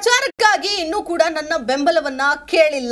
ಪ್ರಚಾರಕ್ಕಾಗಿ ಇನ್ನೂ ಕೂಡ ನನ್ನ ಬೆಂಬಲವನ್ನ ಕೇಳಿಲ್ಲ.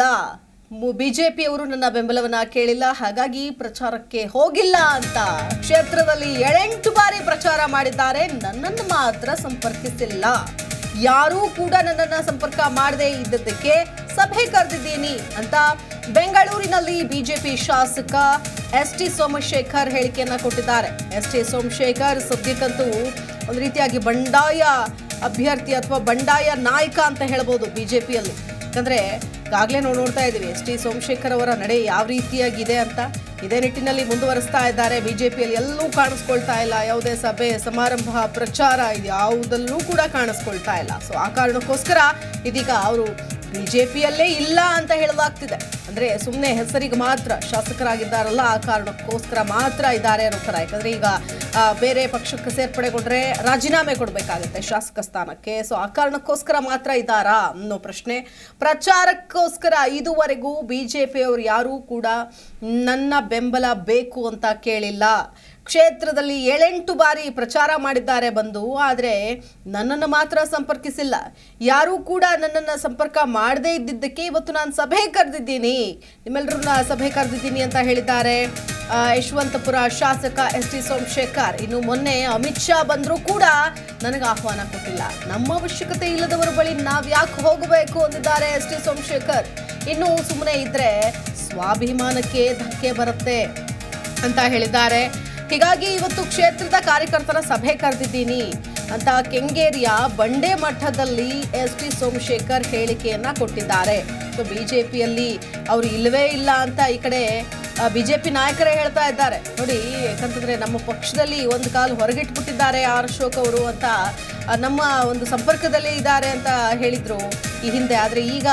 ಬಿಜೆಪಿಯವರು ನನ್ನ ಬೆಂಬಲವನ್ನ ಕೇಳಿಲ್ಲ, ಹಾಗಾಗಿ ಪ್ರಚಾರಕ್ಕೆ ಹೋಗಿಲ್ಲ ಅಂತ ಕ್ಷೇತ್ರದಲ್ಲಿ 7-8 ಬಾರಿ ಪ್ರಚಾರ ಮಾಡಿದ್ದಾರೆ. ನನ್ನನ್ನು ಮಾತ್ರ ಸಂಪರ್ಕಿಸಿಲ್ಲ. ಯಾರೂ ಕೂಡ ನನ್ನನ್ನು ಸಂಪರ್ಕ ಮಾಡದೇ ಇದ್ದದಕ್ಕೆ ಸಭೆ ಕರೆದಿದ್ದೀನಿ ಅಂತ ಬೆಂಗಳೂರಿನಲ್ಲಿ ಬಿಜೆಪಿ ಶಾಸಕ ಎಸ್.ಟಿ. ಸೋಮಶೇಖರ್ ಹೇಳಿಕೆಯನ್ನ ಕೊಟ್ಟಿದ್ದಾರೆ. ಎಸ್.ಟಿ. ಸೋಮಶೇಖರ್ ಸದ್ಯಕ್ಕಂತೂ ಒಂದು ರೀತಿಯಾಗಿ ಬಂಡಾಯ ಅಭ್ಯರ್ಥಿ ಅಥವಾ ಬಂಡಾಯ ನಾಯಕ ಅಂತ ಹೇಳಬಹುದು ಬಿಜೆಪಿಯಲ್ಲಿ. ಯಾಕಂದ್ರೆ ಈಗಾಗಲೇ ನಾವು ನೋಡ್ತಾ ಇದ್ದೀವಿ ಎಸ್.ಟಿ. ಸೋಮಶೇಖರ್ ಅವರ ನಡೆ ಯಾವ ರೀತಿಯಾಗಿದೆ ಅಂತ. ಇದೇ ನಿಟ್ಟಿನಲ್ಲಿ ಮುಂದುವರಿಸ್ತಾ ಇದ್ದಾರೆ. ಬಿಜೆಪಿಯಲ್ಲಿ ಎಲ್ಲೂ ಕಾಣಿಸ್ಕೊಳ್ತಾ ಇಲ್ಲ. ಯಾವುದೇ ಸಭೆ ಸಮಾರಂಭ ಪ್ರಚಾರ ಇದು ಯಾವುದಲ್ಲೂ ಕೂಡ ಕಾಣಿಸ್ಕೊಳ್ತಾ ಇಲ್ಲ. ಸೊ ಆ ಕಾರಣಕ್ಕೋಸ್ಕರ ಇದೀಗ ಅವರು ಬಿಜೆಪಿಯಲ್ಲೇ ಇಲ್ಲ ಅಂತ ಹೇಳಲಾಗ್ತಿದೆ. ಅಂದ್ರೆ ಸುಮ್ಮನೆ ಹೆಸರಿಗೆ ಮಾತ್ರ ಶಾಸಕರಾಗಿದ್ದಾರಲ್ಲ, ಆ ಕಾರಣಕ್ಕೋಸ್ಕರ ಮಾತ್ರ ಇದ್ದಾರೆ ಅನ್ನೋ ಥರ. ಯಾಕಂದ್ರೆ ಈಗ ಬೇರೆ ಪಕ್ಷಕ್ಕೆ ಸೇರ್ಪಡೆಗೊಂಡ್ರೆ ರಾಜೀನಾಮೆ ಕೊಡಬೇಕಾಗುತ್ತೆ ಶಾಸಕ ಸ್ಥಾನಕ್ಕೆ. ಸೊ ಆ ಕಾರಣಕ್ಕೋಸ್ಕರ ಮಾತ್ರ ಇದ್ದಾರಾ ಅನ್ನೋ ಪ್ರಶ್ನೆ. ಪ್ರಚಾರಕ್ಕೋಸ್ಕರ ಇದುವರೆಗೂ ಬಿಜೆಪಿಯವರು ಯಾರೂ ಕೂಡ ನನ್ನ ಬೆಂಬಲ ಬೇಕು ಅಂತ ಕೇಳಿಲ್ಲ. ಕ್ಷೇತ್ರದಲ್ಲಿ 7-8 ಬಾರಿ ಪ್ರಚಾರ ಮಾಡಿದ್ದಾರೆ ಬಂದು, ಆದರೆ ನನ್ನನ್ನು ಮಾತ್ರ ಸಂಪರ್ಕಿಸಿಲ್ಲ. ಯಾರೂ ಕೂಡ ನನ್ನನ್ನು ಸಂಪರ್ಕ ಮಾಡದೇ ಇದ್ದಿದ್ದಕ್ಕೆ ಇವತ್ತು ನಾನು ಸಭೆ ಕರೆದಿದ್ದೀನಿ, ನಿಮ್ಮೆಲ್ಲರನ್ನ ಸಭೆ ಕರೆದಿದ್ದೀನಿ ಅಂತ ಹೇಳಿದ್ದಾರೆ ಯಶವಂತಪುರ ಶಾಸಕ ಎಸ್.ಟಿ. ಸೋಮಶೇಖರ್. ಇನ್ನು ಮೊನ್ನೆ ಅಮಿತ್ ಶಾ ಬಂದರೂ ಕೂಡ ನನಗೆ ಆಹ್ವಾನ ಕೊಟ್ಟಿಲ್ಲ. ನಮ್ಮ ಅವಶ್ಯಕತೆ ಇಲ್ಲದವರ ಬಳಿ ನಾವು ಯಾಕೆ ಹೋಗಬೇಕು ಅಂದಿದ್ದಾರೆ ಎಸ್.ಟಿ. ಸೋಮಶೇಖರ್. ಇನ್ನು ಸುಮ್ಮನೆ ಇದ್ರೆ ಸ್ವಾಭಿಮಾನಕ್ಕೆ ಧಕ್ಕೆ ಬರುತ್ತೆ ಅಂತ ಹೇಳಿದ್ದಾರೆ. ಹೀಗಾಗಿ ಇವತ್ತು ಕ್ಷೇತ್ರದ ಕಾರ್ಯಕರ್ತರ ಸಭೆ ಕರೆದಿದ್ದೀನಿ ಅಂತ ಕೆಂಗೇರಿಯ ಬಂಡೆ ಮಠದಲ್ಲಿ ಎಸ್.ಟಿ. ಸೋಮಶೇಖರ್ ಹೇಳಿಕೆಯನ್ನ ಕೊಟ್ಟಿದ್ದಾರೆ. ಸೊ ಬಿಜೆಪಿಯಲ್ಲಿ ಅವರು ಇಲ್ಲವೇ ಇಲ್ಲ ಅಂತ ಈ ಕಡೆ ಬಿಜೆಪಿ ನಾಯಕರೇ ಹೇಳ್ತಾ ಇದ್ದಾರೆ. ನೋಡಿ, ಯಾಕಂತಂದ್ರೆ ನಮ್ಮ ಪಕ್ಷದಲ್ಲಿ ಒಂದು ಕಾಲು ಹೊರಗಿಟ್ಬಿಟ್ಟಿದ್ದಾರೆ ಆರ್ ಅಶೋಕ್ ಅವರು ಅಂತ, ನಮ್ಮ ಒಂದು ಸಂಪರ್ಕದಲ್ಲಿ ಇದ್ದಾರೆ ಅಂತ ಹೇಳಿದ್ರು ಈ ಹಿಂದೆ. ಆದರೆ ಈಗ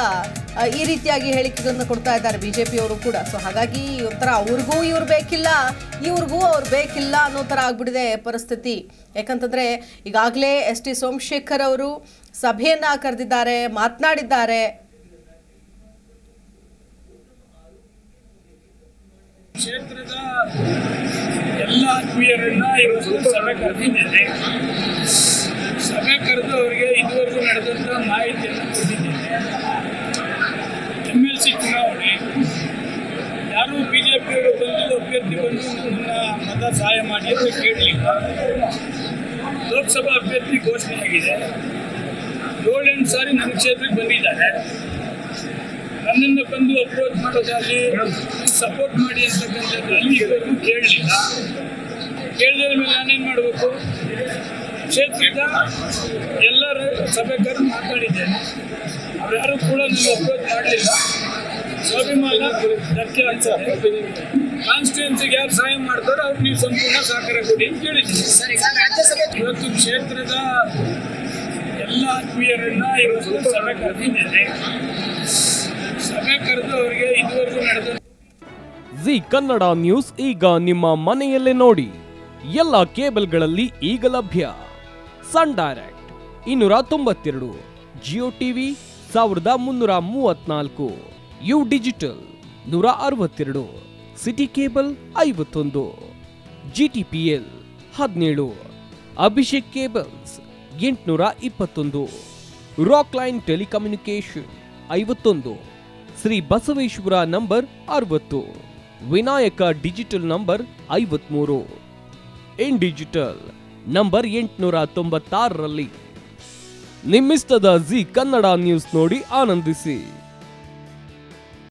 ಈ ರೀತಿಯಾಗಿ ಹೇಳಿಕೆಗಳನ್ನು ಕೊಡ್ತಾ ಇದ್ದಾರೆ ಬಿಜೆಪಿಯವರು ಕೂಡ. ಸೊ ಹಾಗಾಗಿ ಒಂಥರ ಅವ್ರಿಗೂ ಇವ್ರು ಬೇಕಿಲ್ಲ, ಇವ್ರಿಗೂ ಅವ್ರು ಬೇಕಿಲ್ಲ ಅನ್ನೋ ಥರ ಆಗ್ಬಿಟ್ಟಿದೆ ಪರಿಸ್ಥಿತಿ. ಯಾಕಂತಂದ್ರೆ ಈಗಾಗಲೇ ಎಸ್.ಟಿ. ಸೋಮಶೇಖರ್ ಅವರು ಸಭೆಯನ್ನ ಕರೆದಿದ್ದಾರೆ, ಮಾತನಾಡಿದ್ದಾರೆ. ಕ್ಷೇತ್ರದ ಎಲ್ಲ ಆತ್ಮೀಯರನ್ನ ಇವತ್ತು ಸಭೆ ಕರೆದಿದ್ದೇನೆ. ಸಭೆ ಕರೆದು ಅವರಿಗೆ ಇದುವರೆಗೂ ನಡೆದಂಥ ಮಾಹಿತಿಯನ್ನು ಕೊಟ್ಟಿದ್ದೇನೆ. MLC ಚುನಾವಣೆ ಯಾರು ಬಿಜೆಪಿಯವರು ಬಂದು ಅಭ್ಯರ್ಥಿ ಬಂದು ನನ್ನ ಮತ ಸಹಾಯ ಮಾಡಿ ಅಂತ ಕೇಳಲಿಲ್ಲ. ಲೋಕಸಭಾ ಅಭ್ಯರ್ಥಿ ಘೋಷಣೆಯಾಗಿದೆ. 7-8 ಸಾರಿ ನನ್ನ ಕ್ಷೇತ್ರಕ್ಕೆ ಬಂದಿದ್ದಾರೆ. ನನ್ನನ್ನು ಬಂದು ಅಪ್ರೋಚ್ ಮಾಡೋದಾಗಲಿ ಸಪೋರ್ಟ್ ಮಾಡಿ ಅಂತಕ್ಕಂಥದ್ದು ಇಲ್ಲಿವರೆಗೂ ಕೇಳಲಿಲ್ಲ. ಕೇಳಿದ ಮೇಲೆ ನಾನೇನು ಮಾಡಬೇಕು? ಕ್ಷೇತ್ರದ ಎಲ್ಲರ ಸಭೆ ಕರೆದು ಮಾತಾಡಿದ್ದೇನೆ. ಅವರ್ಯಾರು ಕೂಡ ನನಗೆ ಅಪ್ರೋಚ್ ಮಾಡಲಿಲ್ಲ. ಸ್ವಾಭಿಮಾನ ಧಕ್ಕೆ ಆಗ್ತದೆ. ಕಾನ್ಸ್ಟಿಟ್ಯೂನ್ಸಿಗೆ ಯಾರು ಸಹಾಯ ಮಾಡ್ತಾರೋ ಅವ್ರು ನೀವು ಸಂಪೂರ್ಣ ಸಹಕಾರ ಕೊಡಿ ಅಂತ ಕೇಳಿದ್ದೀನಿ. ಇವತ್ತು ಕ್ಷೇತ್ರದ ಎಲ್ಲ ಆತ್ಮೀಯರನ್ನ ಇವತ್ತು ಸಭೆ ಕರೆದಿದ್ದೇನೆ. ಸಭೆ ಕರೆದು ಅವರಿಗೆ ಇದುವರೆಗೂ ನಡೆದ ಜಿ ಕನ್ನಡ ನ್ಯೂಸ್ ಈಗ ನಿಮ್ಮ ಮನೆಯಲ್ಲೇ ನೋಡಿ. ಎಲ್ಲ ಕೇಬಲ್ಗಳಲ್ಲಿ ಈಗ ಲಭ್ಯ. Sun Direct 292, Jio TV 1334, U digital 162, city cable 51, GTPL 17, Abhishek cables 821, rock line telecommunication 51, Shri Basaveshwara number 60, Vinayaka digital number 53, in digital number 896ರಲ್ಲಿ. ನಿಮ್ಮಿಸ್ತದ ಜಿ ಕನ್ನಡ ನ್ಯೂಸ್ ನೋಡಿ ಆನಂದಿಸಿ.